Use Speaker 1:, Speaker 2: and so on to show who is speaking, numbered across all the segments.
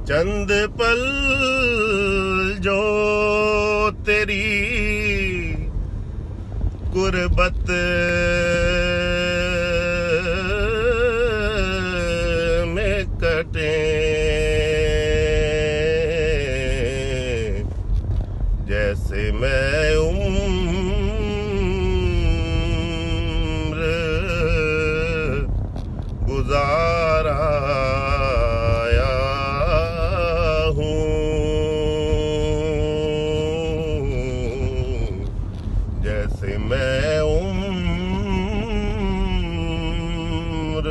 Speaker 1: चंद पल जो तेरी गुरबत में कटे, जैसे मैं उम्र गुजारा जैसे मैं उम्र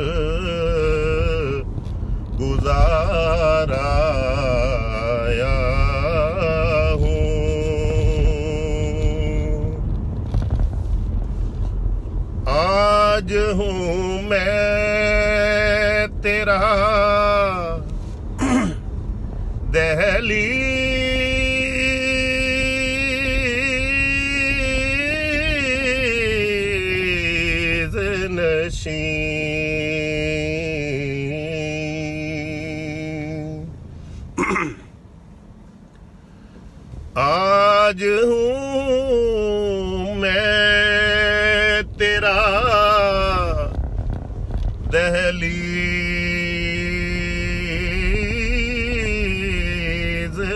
Speaker 1: गुजाराया हूँ। आज हूँ मैं तेरा दहलीज़ नशीं। आज हूँ मैं तेरा दहलीज़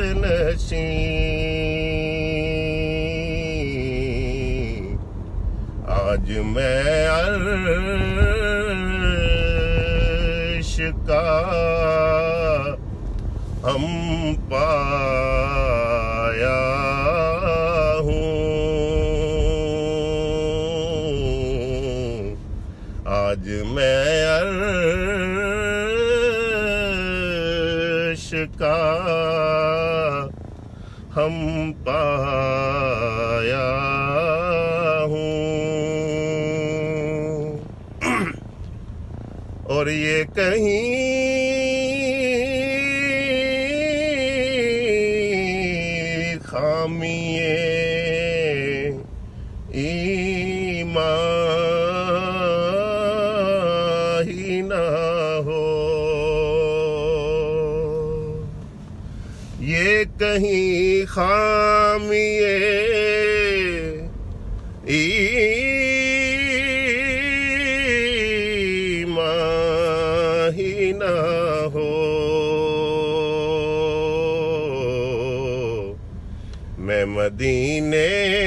Speaker 1: नशीं। आज मैं अर्श का हम पाया हूँ। आज मैं अर्श का हम पाया हूँ। और ये कहीं खामिए ईमान ही ना हो, ये कहीं खामिए ईमान ही ना हो। मैं मदीने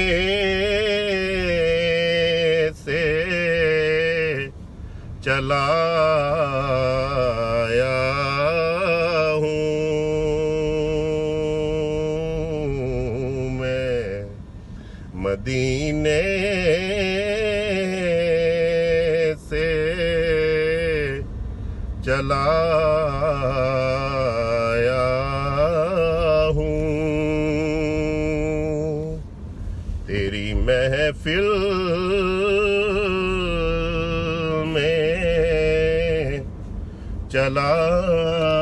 Speaker 1: से चला आया हूँ। मैं मदीने से चला आया हूँ। तेरी महफिल में चला